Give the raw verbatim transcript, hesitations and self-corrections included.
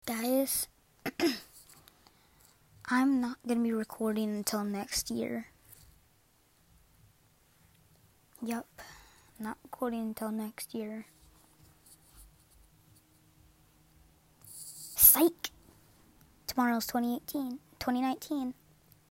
Guys, I'm not going to be recording until next year. Yup, not recording until next year. Psych! Tomorrow's twenty eighteen, twenty nineteen.